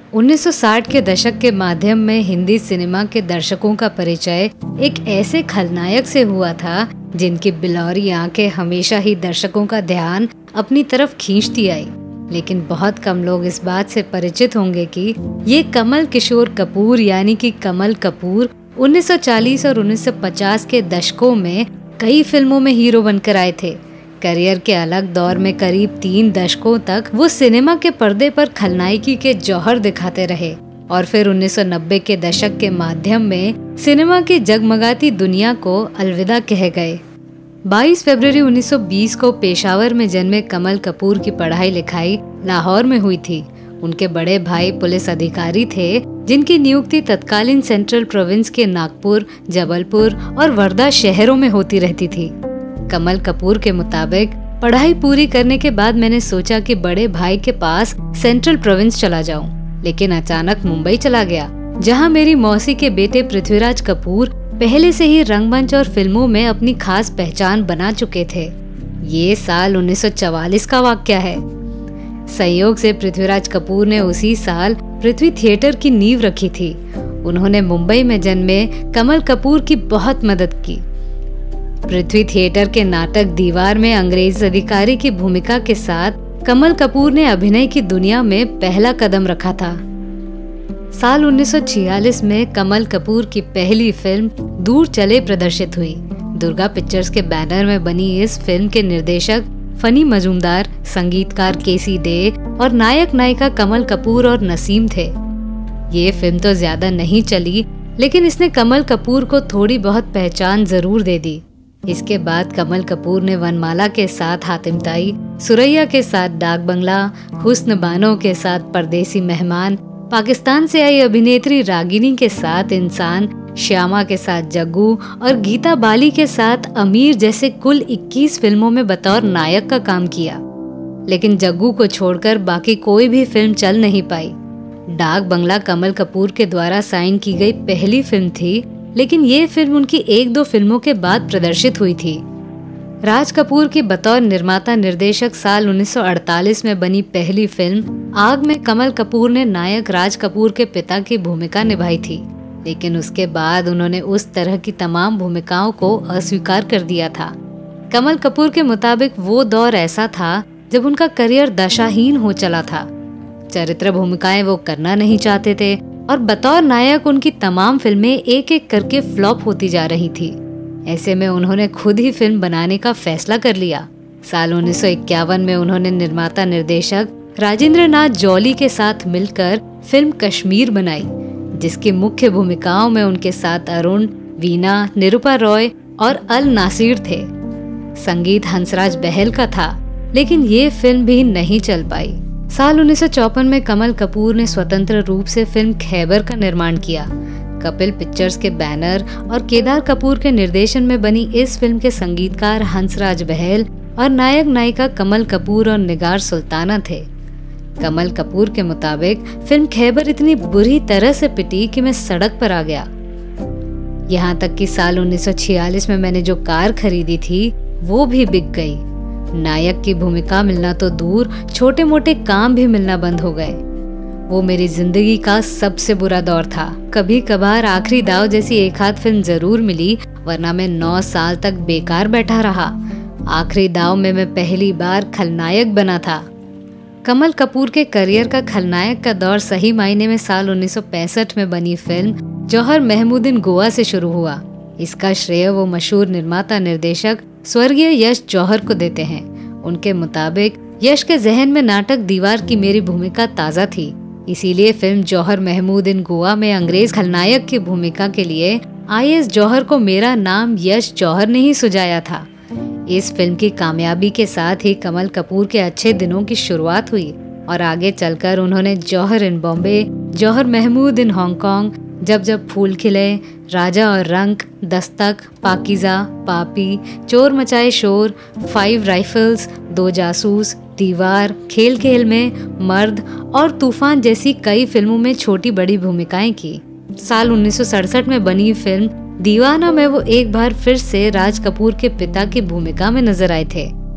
1960 के दशक के माध्यम में हिंदी सिनेमा के दर्शकों का परिचय एक ऐसे खलनायक से हुआ था जिनकी बिलौरी आंखें हमेशा ही दर्शकों का ध्यान अपनी तरफ खींचती आई। लेकिन बहुत कम लोग इस बात से परिचित होंगे कि ये कमल किशोर कपूर यानी कि कमल कपूर 1940 और 1950 के दशकों में कई फिल्मों में हीरो बनकर आए थे। करियर के अलग दौर में करीब 3 दशकों तक वो सिनेमा के पर्दे पर खलनायकी के जौहर दिखाते रहे और फिर 1990 के दशक के माध्यम में सिनेमा की जगमगाती दुनिया को अलविदा कह गए। 22 फरवरी 1920 को पेशावर में जन्मे कमल कपूर की पढ़ाई लिखाई लाहौर में हुई थी। उनके बड़े भाई पुलिस अधिकारी थे जिनकी नियुक्ति तत्कालीन सेंट्रल प्रोविंस के नागपुर, जबलपुर और वर्धा शहरों में होती रहती थी। कमल कपूर के मुताबिक पढ़ाई पूरी करने के बाद मैंने सोचा कि बड़े भाई के पास सेंट्रल प्रोविंस चला जाऊं, लेकिन अचानक मुंबई चला गया जहां मेरी मौसी के बेटे पृथ्वीराज कपूर पहले से ही रंगमंच और फिल्मों में अपनी खास पहचान बना चुके थे। ये साल 1944 का वाकया है। संयोग से पृथ्वीराज कपूर ने उसी साल पृथ्वी थिएटर की नींव रखी थी। उन्होंने मुंबई में जन्मे कमल कपूर की बहुत मदद की। पृथ्वी थिएटर के नाटक दीवार में अंग्रेज अधिकारी की भूमिका के साथ कमल कपूर ने अभिनय की दुनिया में पहला कदम रखा था। साल 1946 में कमल कपूर की पहली फिल्म दूर चले प्रदर्शित हुई। दुर्गा पिक्चर्स के बैनर में बनी इस फिल्म के निर्देशक फनी मजूमदार, संगीतकार केसी डे और नायक नायिका कमल कपूर और नसीम थे। ये फिल्म तो ज्यादा नहीं चली, लेकिन इसने कमल कपूर को थोड़ी बहुत पहचान जरूर दे दी। इसके बाद कमल कपूर ने वनमाला के साथ हातिम ताई, सुरैया के साथ डाक बंगला, हुस्न बानो के साथ परदेसी मेहमान, पाकिस्तान से आई अभिनेत्री रागिनी के साथ इंसान, श्यामा के साथ जग्गू और गीता बाली के साथ अमीर जैसे कुल 21 फिल्मों में बतौर नायक का काम किया। लेकिन जग्गू को छोड़कर बाकी कोई भी फिल्म चल नहीं पाई। डाक बंगला कमल कपूर के द्वारा साइन की गई पहली फिल्म थी, लेकिन ये फिल्म उनकी 1-2 फिल्मों के बाद प्रदर्शित हुई थी। राज कपूर की बतौर निर्माता निर्देशक साल 1948 में बनी पहली फिल्म आग में कमल कपूर ने नायक राज कपूर के पिता की भूमिका निभाई थी, लेकिन उसके बाद उन्होंने उस तरह की तमाम भूमिकाओं को अस्वीकार कर दिया था। कमल कपूर के मुताबिक वो दौर ऐसा था जब उनका करियर दशाहीन हो चला था। चरित्र भूमिकाएं वो करना नहीं चाहते थे और बतौर नायक उनकी तमाम फिल्में एक एक करके फ्लॉप होती जा रही थी। ऐसे में उन्होंने खुद ही फिल्म बनाने का फैसला कर लिया। साल 1951 में उन्होंने निर्माता निर्देशक राजेंद्र नाथ जौली के साथ मिलकर फिल्म कश्मीर बनाई, जिसकी मुख्य भूमिकाओं में उनके साथ अरुण, वीना, निरूपा रॉय और अल नासिर थे। संगीत हंसराज बहल का था, लेकिन ये फिल्म भी नहीं चल पाई। साल 1954 में कमल कपूर ने स्वतंत्र रूप से फिल्म खैबर का निर्माण किया। कपिल पिक्चर्स के बैनर और केदार कपूर के निर्देशन में बनी इस फिल्म के संगीतकार हंसराज बहल और नायक नायिका कमल कपूर और निगार सुल्ताना थे। कमल कपूर के मुताबिक फिल्म खैबर इतनी बुरी तरह से पिटी कि मैं सड़क पर आ गया। यहाँ तक कि साल 1946 में मैंने जो कार खरीदी थी वो भी बिक गई। नायक की भूमिका मिलना तो दूर, छोटे मोटे काम भी मिलना बंद हो गए। वो मेरी जिंदगी का सबसे बुरा दौर था। कभी कभार आखिरी दाव जैसी एक आध फिल्म जरूर मिली, वरना मैं 9 साल तक बेकार बैठा रहा। आखिरी दाव में मैं पहली बार खलनायक बना था। कमल कपूर के करियर का खलनायक का दौर सही मायने में साल 1965 में बनी फिल्म जौहर महमूदिन गोवा से शुरू हुआ। इसका श्रेय वो मशहूर निर्माता निर्देशक स्वर्गीय यश जौहर को देते हैं। उनके मुताबिक यश के जहन में नाटक दीवार की मेरी भूमिका ताज़ा थी, इसीलिए फिल्म जौहर महमूद इन गोवा में अंग्रेज खलनायक की भूमिका के लिए IAS जौहर को मेरा नाम यश जौहर ने ही सुझाया था। इस फिल्म की कामयाबी के साथ ही कमल कपूर के अच्छे दिनों की शुरुआत हुई और आगे चलकर उन्होंने Johar in Bombay, Johar Mehmood in Hong Kong, जब जब फूल खिले, राजा और रंक, दस्तक, पाकीज़ा, पापी, चोर मचाए शोर, 5 राइफल्स, 2 जासूस, दीवार, खेल खेल में, मर्द और तूफान जैसी कई फिल्मों में छोटी बड़ी भूमिकाएं की। साल 1967 में बनी फिल्म दीवाना में वो एक बार फिर से राज कपूर के पिता की भूमिका में नजर आए थे।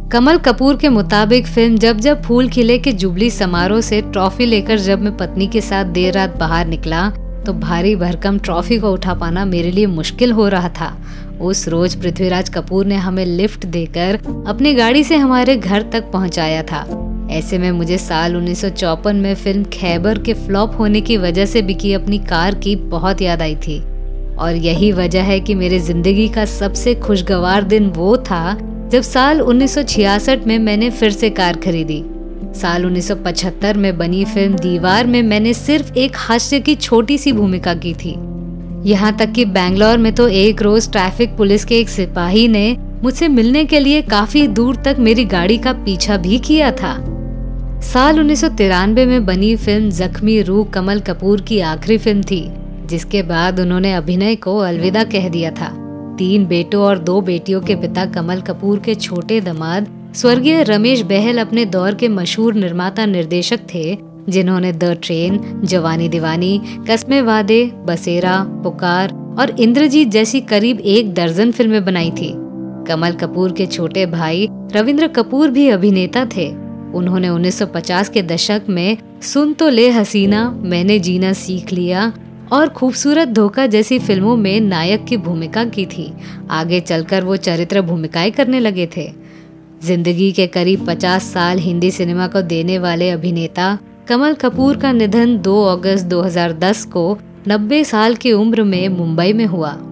कमल कपूर के मुताबिक फिल्म जब जब फूल खिले के जुबली समारोह से ट्रॉफी लेकर जब मैं पत्नी के साथ देर रात बाहर निकला तो भारी भरकम ट्रॉफी को उठा पाना मेरे लिए मुश्किल हो रहा था। उस रोज पृथ्वीराज कपूर ने हमें लिफ्ट देकर अपनी गाड़ी से हमारे घर तक पहुंचाया था। ऐसे में मुझे साल 1954 में फिल्म खैबर के फ्लॉप होने की वजह से बिकी अपनी कार की बहुत याद आई थी। और यही वजह है कि मेरी जिंदगी का सबसे खुशगवार दिन वो था जब साल 1966 में मैंने फिर से कार खरीदी। साल 1975 में बनी फिल्म दीवार में मैंने सिर्फ एक हास्य की छोटी सी भूमिका की थी। यहाँ तक कि बैंगलोर में तो एक रोज ट्रैफिक पुलिस के एक सिपाही ने मुझसे मिलने के लिए काफी दूर तक मेरी गाड़ी का पीछा भी किया था। साल 1993 में बनी फिल्म जख्मी रूह कमल कपूर की आखिरी फिल्म थी, जिसके बाद उन्होंने अभिनय को अलविदा कह दिया था। 3 बेटों और 2 बेटियों के पिता कमल कपूर के छोटे दामाद स्वर्गीय रमेश बहल अपने दौर के मशहूर निर्माता निर्देशक थे, जिन्होंने द ट्रेन, जवानी दीवानी, कस्मे वादे, बसेरा, पुकार और इंद्रजीत जैसी करीब 1 दर्जन फिल्में बनाई थी। कमल कपूर के छोटे भाई रविंद्र कपूर भी अभिनेता थे। उन्होंने 1950 के दशक में सुन तो ले हसीना, मैंने जीना सीख लिया और खूबसूरत धोखा जैसी फिल्मों में नायक की भूमिका की थी। आगे चलकर वो चरित्र भूमिकाएं करने लगे थे। जिंदगी के करीब 50 साल हिंदी सिनेमा को देने वाले अभिनेता कमल कपूर का निधन 2 अगस्त 2010 को 90 साल की उम्र में मुंबई में हुआ।